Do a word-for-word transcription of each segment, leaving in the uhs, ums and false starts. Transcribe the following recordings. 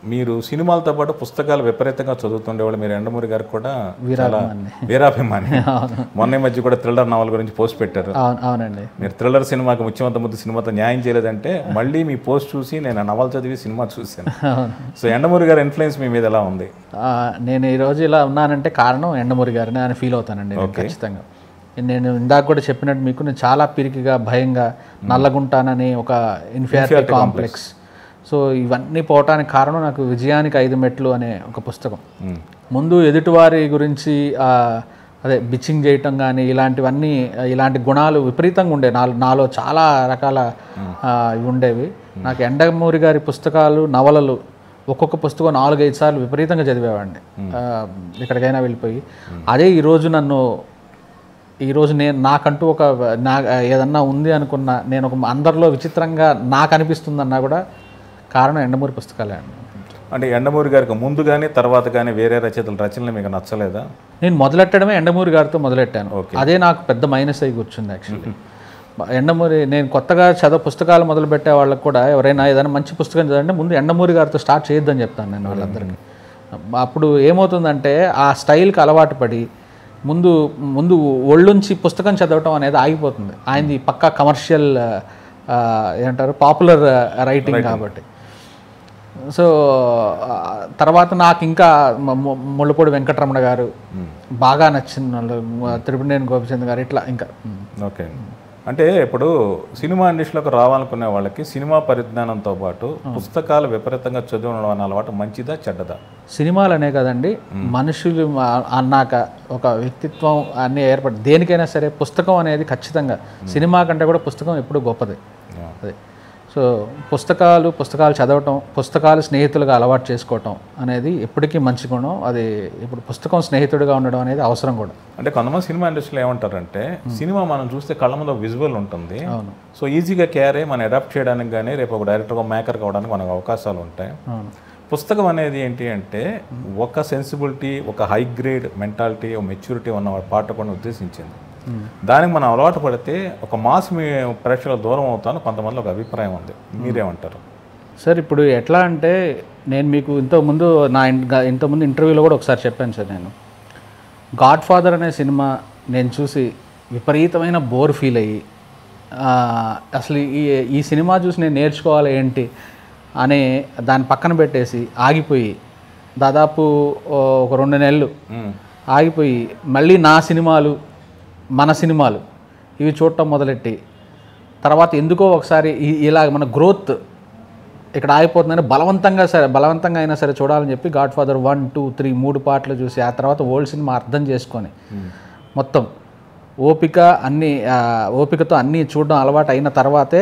మీరు సినిమాలతో పాటు పుస్తకాలు విపరీతంగా చదువుతుండేవాళ్ళు. మీరు యండమూరి గారికి కూడా చాలా వీరాభిమాని. మొన్న మధ్య కూడా థ్రిల్లర్ నావల్ గురించి పోస్ట్ పెట్టారు. అవునండి. మీరు థ్రిల్లర్ సినిమాకి ముత్యమంత ముద్దు సినిమాతో న్యాయం చేయలేదంటే మళ్ళీ మీ పోస్ట్ చూసి నేను నవల్ చదివి సినిమా చూశాను. సో యండమూరి గారి ఇన్ఫ్లుయెన్స్ మీ మీద ఎలా ఉంది? నేను ఈరోజు ఇలా ఉన్నానంటే కారణం యండమూరి గారిని అని ఫీల్ అవుతానండి ఖచ్చితంగా. నేను ఇందాక కూడా చెప్పినట్టు మీకు నేను చాలా పిరికిగా భయంగా నల్లగుంటానని ఒక ఇన్ఫీరియారిటీ కాంప్లెక్స్. సో ఇవన్నీ పోవటానికి కారణం నాకు విజయానికి ఐదు మెట్లు అనే ఒక పుస్తకం. ముందు ఎదుటివారి గురించి అదే బిచ్చింగ్ చేయటం కానీ ఇలాంటివన్నీ ఇలాంటి గుణాలు విపరీతంగా ఉండే నా నాలో చాలా రకాల ఇవి ఉండేవి. నాకు యండమూరి గారి పుస్తకాలు నవలలు ఒక్కొక్క పుస్తకం నాలుగైదు సార్లు విపరీతంగా చదివేవాడిని ఎక్కడికైనా వెళ్ళిపోయి. అదే ఈరోజు నన్ను ఈరోజు నేను నాకంటూ ఒక నా ఏదన్నా ఉంది అనుకున్న నేను ఒక అందరిలో విచిత్రంగా నాకు అనిపిస్తుందన్నా కూడా కారణం యండమూరి పుస్తకాలే అండి. అంటే యండమూరి గారికి ముందు కానీ తర్వాత కానీ వేరే రచయితల రచనలు మీకు నచ్చలేదా? నేను మొదలెట్టడమే యండమూరి గారితో మొదలెట్టాను. అదే నాకు పెద్ద మైనస్ అయి కూర్చుంది యాక్చువల్లీ. యండమూరి నేను కొత్తగా చదువు పుస్తకాలు మొదలు పెట్టే వాళ్ళకి కూడా ఎవరైనా ఏదైనా మంచి పుస్తకం చదవంటే ముందు యండమూరి గారితో స్టార్ట్ చేయొద్దని చెప్తాను నేను వాళ్ళందరికీ. అప్పుడు ఏమవుతుందంటే ఆ స్టైల్కి అలవాటు పడి ముందు ముందు ఒళ్ళుంచి పుస్తకం చదవటం అనేది ఆగిపోతుంది. ఆయనది పక్కా కమర్షియల్ ఏమంటారు పాపులర్ రైటింగ్ కాబట్టి. సో తర్వాత నాకు ఇంకా ముళ్ళపూడి వెంకటరమణ గారు బాగా నచ్చిన వాళ్ళు, త్రిపుణేని గోపిచంద్ గారు, ఇట్లా ఇంకా. ఓకే. అంటే ఇప్పుడు సినిమా ఇండస్ట్రీలోకి రావాలనుకునే వాళ్ళకి సినిమా పరిజ్ఞానంతో పాటు పుస్తకాలు విపరీతంగా చదవడం అనే అలవాటు మంచిదా చెడ్డదా? సినిమాలనే కదండి, మనుషులు అన్నాక ఒక వ్యక్తిత్వం అన్నీ ఏర్పడి దేనికైనా సరే పుస్తకం అనేది ఖచ్చితంగా సినిమా కంటే కూడా పుస్తకం ఎప్పుడు గొప్పది. అదే సో పుస్తకాలు పుస్తకాలు చదవటం, పుస్తకాలు స్నేహితులుగా అలవాటు చేసుకోవటం అనేది ఎప్పటికీ మంచి గుణం. అది ఇప్పుడు పుస్తకం స్నేహితుడిగా ఉండడం అనేది అవసరం కూడా. అంటే కొంతమంది సినిమా ఇండస్ట్రీలో ఏమంటారంటే సినిమా మనం చూస్తే కళ్ళ ముందు విజువల్ ఉంటుంది, సో ఈజీగా క్యారీ మనం అడాప్ట్ చేయడానికి కానీ రేపు ఒక డైరెక్టర్గా మేకర్ కావడానికి మనకు అవకాశాలు ఉంటాయి. పుస్తకం అనేది ఏంటి అంటే ఒక సెన్సిబిలిటీ, ఒక హై గ్రేడ్ మెంటాలిటీ, ఒక మెచ్యూరిటీ ఉన్న పాఠకుడిని ఉద్దేశించింది. దానికి మనం అలవాటు పడితే ఒక మాస్ మీ ప్రేక్షకుల దూరం అవుతాను కొంతమంది ఒక అభిప్రాయం ఉంది. మీరేమంటారు సార్? ఇప్పుడు ఎట్లా అంటే నేను మీకు ఇంతకుముందు నా ఇంతకుముందు ఇంటర్వ్యూలో కూడా ఒకసారి చెప్పాను సార్, నేను గాడ్ ఫాదర్ అనే సినిమా నేను చూసి విపరీతమైన బోర్ ఫీల్ అయ్యి అసలు ఈ ఈ సినిమా చూసి నేను నేర్చుకోవాలి ఏంటి అని దాన్ని పక్కన పెట్టేసి ఆగిపోయి దాదాపు ఒక రెండు నెలలు ఆగిపోయి మళ్ళీ నా సినిమాలు మన సినిమాలు ఇవి చూడటం మొదలెట్టి తర్వాత ఎందుకో ఒకసారి ఇలా మన గ్రోత్ ఇక్కడ ఆగిపోతుందని బలవంతంగా సరే బలవంతంగా అయినా సరే చూడాలని చెప్పి Godfather one two three మూడు పాటలు చూసి ఆ తర్వాత ఓల్డ్ సినిమా అర్థం చేసుకొని మొత్తం ఓపిక అన్నీ ఓపికతో అన్నీ చూడడం అలవాటు అయిన తర్వాతే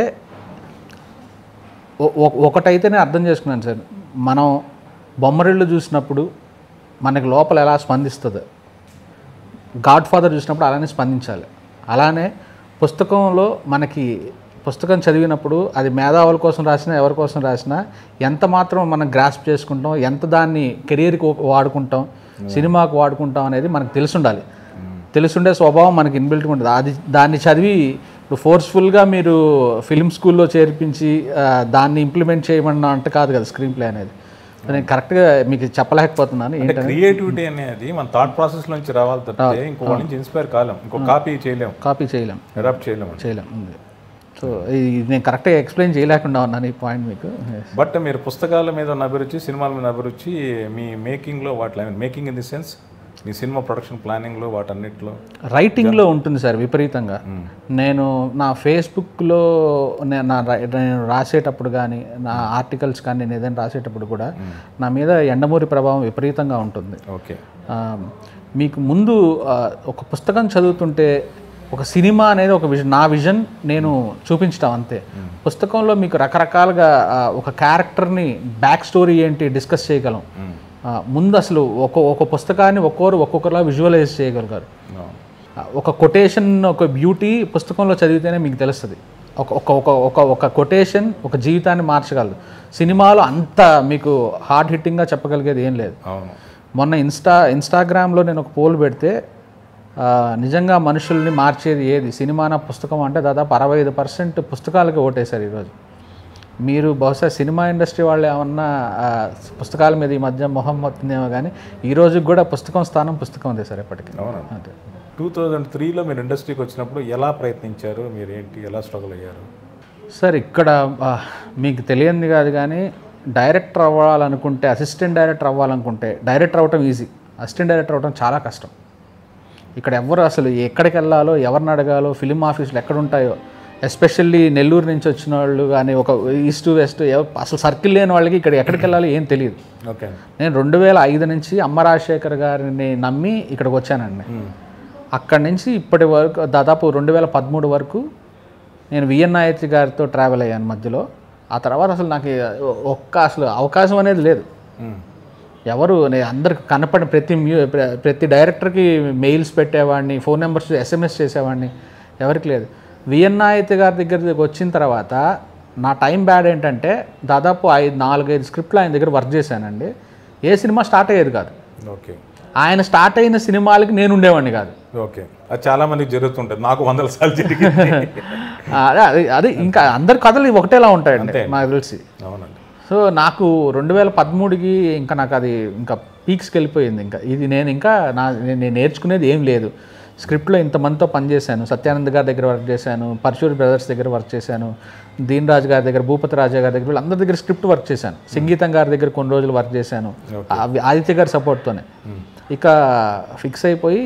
ఒకటైతేనే అర్థం చేసుకున్నాను సార్, మనం బొమ్మరిళ్ళు చూసినప్పుడు మనకి లోపల ఎలా స్పందిస్తుందో గాడ్ ఫాదర్ చూసినప్పుడు అలానే స్పందించాలి. అలానే పుస్తకంలో మనకి పుస్తకం చదివినప్పుడు అది మేధావుల కోసం రాసినా ఎవరి కోసం రాసినా ఎంత మాత్రం మనం గ్రాస్ప్ చేసుకుంటాం, ఎంత దాన్ని కెరీర్కి వాడుకుంటాం, సినిమాకు వాడుకుంటాం అనేది మనకు తెలుసుండాలి. తెలుసుండే స్వభావం మనకి ఇన్బిల్ట్గా ఉంటుంది. అది దాన్ని చదివి ఇప్పుడు ఫోర్స్ఫుల్గా మీరు ఫిల్మ్ స్కూల్లో చేర్పించి దాన్ని ఇంప్లిమెంట్ చేయమన్నా అంటే కాదు కదా స్క్రీన్ ప్లే అనేది. నేను కరెక్ట్గా మీకు చెప్పలేకపోతున్నాను. క్రియేటివిటీ అనేది మన థాట్ ప్రాసెస్ నుంచి రావాలి తప్పితే ఇంకో వాళ్ళ నుంచి ఇన్స్పైర్ కాలేం, ఇంకో కాపీ చేయలేం కాపీ చేయలేం అడాప్ట్ చేయలేం చేయలేం సో ఇది నేను కరెక్ట్గా ఎక్స్ప్లెయిన్ చేయలేకుండా ఉన్నాను ఈ పాయింట్ మీకు. బట్ మీరు పుస్తకాల మీద ఉన్న అభిరుచి, సినిమాల మీద అభిరుచి మీ మేకింగ్లో వాటి I mean making in the sense మీ సినిమా ప్రొడక్షన్ ప్లానింగ్లో వాటన్నిటిలో రైటింగ్లో ఉంటుంది సార్ విపరీతంగా. నేను నా ఫేస్బుక్లో నా నేను రాసేటప్పుడు కానీ నా ఆర్టికల్స్ కానీ నేను ఏదైనా రాసేటప్పుడు కూడా నా మీద యండమూరి ప్రభావం విపరీతంగా ఉంటుంది. ఓకే. మీకు ముందు ఒక పుస్తకం చదువుతుంటే ఒక సినిమా అనేది ఒక విజన్, నా విజన్ నేను చూపించడం అంతే. పుస్తకంలో మీకు రకరకాలుగా ఒక క్యారెక్టర్ని బ్యాక్ స్టోరీ ఏంటి డిస్కస్ చేయగలం. ముందు అసలు ఒక ఒక పుస్తకాన్ని ఒక్కొక్కరు ఒక్కొక్కలా విజువలైజ్ చేయగలిగారు. ఒక కొటేషన్ ఒక బ్యూటీ పుస్తకంలో చదివితేనే మీకు తెలుస్తుంది. ఒక ఒక ఒక ఒక ఒక కొటేషన్ ఒక జీవితాన్ని మార్చగలదు. సినిమాలో అంత మీకు హార్డ్ హిట్టింగ్గా చెప్పగలిగేది ఏం లేదు. మొన్న ఇన్స్టా ఇన్స్టాగ్రామ్లో నేను ఒక పోల్ పెడితే నిజంగా మనుషుల్ని మార్చేది ఏది సినిమానా పుస్తకం అంటే దాదాపు అరవై ఐదు పర్సెంట్ పుస్తకాలకి ఓటేశారు ఈరోజు. మీరు బహుశా సినిమా ఇండస్ట్రీ వాళ్ళు ఏమన్నా పుస్తకాల మీద ఈ మధ్య మొహం మొత్తుందేమో కానీ ఈ రోజుకి కూడా పుస్తకం స్థానం పుస్తకం ఉంది సార్ ఎప్పటికీ. అవునండి. టూ థౌజండ్ త్రీలో మీరు ఇండస్ట్రీకి వచ్చినప్పుడు ఎలా ప్రయత్నించారు, మీరు ఏంటి ఎలా స్ట్రగుల్ అయ్యారు? సార్ ఇక్కడ మీకు తెలియంది కాదు కానీ డైరెక్టర్ అవ్వాలనుకుంటే, అసిస్టెంట్ డైరెక్టర్ అవ్వాలనుకుంటే డైరెక్టర్ అవ్వటం ఈజీ, అసిస్టెంట్ డైరెక్టర్ అవ్వటం చాలా కష్టం. ఇక్కడ ఎవరు అసలు ఎక్కడికి వెళ్ళాలో, ఎవరిని అడగాలో, ఫిలిం ఆఫీసులు ఎక్కడ ఉంటాయో, ఎస్పెషల్లీ నెల్లూరు నుంచి వచ్చిన వాళ్ళు కానీ ఒక ఈస్ట్ వెస్ట్ అసలు సర్కిల్ లేని వాళ్ళకి ఇక్కడ ఎక్కడికి వెళ్ళాలో ఏం తెలియదు. ఓకే. నేను రెండు వేల ఐదు నుంచి అమ్మ రాజశేఖర్ గారిని నమ్మి ఇక్కడికి వచ్చానండి. అక్కడి నుంచి ఇప్పటి వరకు దాదాపు రెండు వేల పదమూడు వరకు నేను విఎన్ఐహెచ్ గారితో ట్రావెల్ అయ్యాను మధ్యలో. ఆ తర్వాత అసలు నాకు ఒక్క అసలు అవకాశం అనేది లేదు. ఎవరు నేను అందరికి కనపడిన ప్రతి మ్యూ ప్రతి డైరెక్టర్కి మెయిల్స్ పెట్టేవాడిని, ఫోన్ నెంబర్స్ ఎస్ఎంఎస్ చేసేవాడిని, ఎవరికి లేదు. విఎన్ఐహెచ్ గారి దగ్గరికి వచ్చిన తర్వాత నా టైం బ్యాడ్ ఏంటంటే దాదాపు ఐదు నాలుగైదు స్క్రిప్ట్లు ఆయన దగ్గర వర్క్ చేశానండి. ఏ సినిమా స్టార్ట్ అయ్యేది కాదు. ఓకే. ఆయన స్టార్ట్ అయిన సినిమాలకి నేను ఉండేవాడిని కాదు. ఓకే. అది చాలా మందికి జరుగుతుంటుంది, నాకు వందల సార్లు జరిగింది. అదే అదే ఇంకా అందరి కథలు ఒకటేలా ఉంటాయండి నాకు తెలిసి. అవునండి. సో నాకు రెండు వేల పదమూడుకి ఇంకా నాకు అది ఇంకా పీక్స్కి వెళ్ళిపోయింది. ఇంకా ఇది నేను ఇంకా నా నేను నేర్చుకునేది ఏం లేదు. స్క్రిప్ట్లో ఇంతమందితో పనిచేశాను, సత్యానంద్ గారి దగ్గర వర్క్ చేశాను, పరశూరి బ్రదర్స్ దగ్గర వర్క్ చేశాను, దీన్ రాజు గారి దగ్గర, భూపతి రాజా గారి దగ్గర, వీళ్ళందరి దగ్గర స్క్రిప్ట్ వర్క్ చేశాను, సంగీతం గారి దగ్గర కొన్ని రోజులు వర్క్ చేశాను ఆదిత్య గారి సపోర్ట్తోనే. ఇక ఫిక్స్ అయిపోయి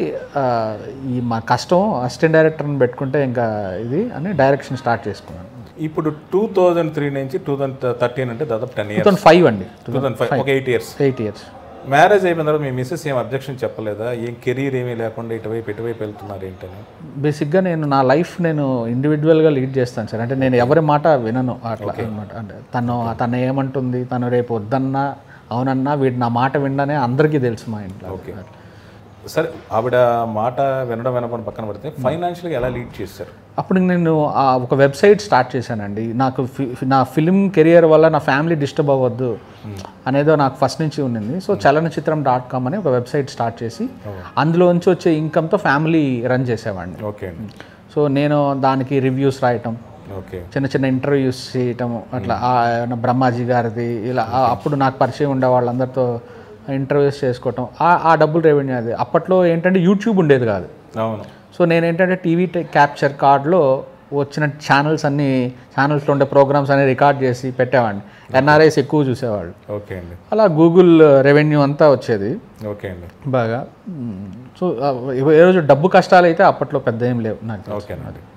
ఈ మా కష్టం అసిస్టెంట్ డైరెక్టర్ని పెట్టుకుంటే ఇంకా ఇది అని డైరెక్షన్ స్టార్ట్ చేసుకున్నాను. ఇప్పుడు టూ థౌజండ్ త్రీ నుంచి టూ థౌజండ్ థర్టీన్ అంటే దాదాపు ten years. Two thousand five అండి. టూ థౌసండ్ ఫైవ్ ఒక eight years. Eight years marriage అయిపోయిన తర్వాత మీ మిస్సెస్ ఏం అబ్జెక్షన్ చెప్పలేదా? ఏం కెరీర్ ఏమీ లేకుండా ఇటువైపు ఇటువైపు వెళ్తున్నారు ఏంటని? బేసిక్గా నేను నా లైఫ్ నేను ఇండివిజువల్గా లీడ్ చేస్తాను సార్. అంటే నేను ఎవరి మాట వినను అట్లా అనమాట. అంటే తను తను ఏమంటుంది, తను రేపు వద్దన్నా అవునన్నా వీడు నా మాట వినడనే అందరికీ తెలుసు మా ఇంట్లో. ఓకే. సరే, ఆవిడ మాట వినడం వినకుండా పక్కన పడితే ఫైనాన్షియల్గా ఎలా లీడ్ చేశారు? అప్పుడు నేను ఒక వెబ్సైట్ స్టార్ట్ చేశానండి. నాకు నా ఫిలిం కెరియర్ వల్ల నా ఫ్యామిలీ డిస్టర్బ్ అవ్వద్దు అనేదో నాకు ఫస్ట్ నుంచి ఉన్నింది. సో చలనచిత్రం డాట్ కామ్ అని ఒక వెబ్సైట్ స్టార్ట్ చేసి అందులోంచి వచ్చే ఇన్కమ్తో ఫ్యామిలీ రన్ చేసేవాడిని. ఓకే. సో నేను దానికి రివ్యూస్ రాయటం, ఓకే, చిన్న చిన్న ఇంటర్వ్యూస్ చేయటం, అట్లా బ్రహ్మాజీ గారిది ఇలా అప్పుడు నాకు పరిచయం ఉండే వాళ్ళందరితో ఇంటర్వ్యూస్ చేసుకోవటం, ఆ డబ్బులు రెవెన్యూ. అది అప్పట్లో ఏంటంటే యూట్యూబ్ ఉండేది కాదు. అవును. సో నేనేంటంటే టీవీ క్యాప్చర్ కార్డ్లో వచ్చిన ఛానల్స్ అన్ని ఛానల్స్లో ఉండే ప్రోగ్రామ్స్ అన్ని రికార్డ్ చేసి పెట్టేవాడిని. ఎన్ఆర్ఐస్ ఎక్కువ చూసేవాళ్ళు. ఓకే అండి. అలా గూగుల్ రెవెన్యూ అంతా వచ్చేది. ఓకే అండి. బాగా. సో ఏ రోజు డబ్బు కష్టాలు అయితే అప్పట్లో పెద్ద ఏం లేవు నాకు. ఓకే అండి.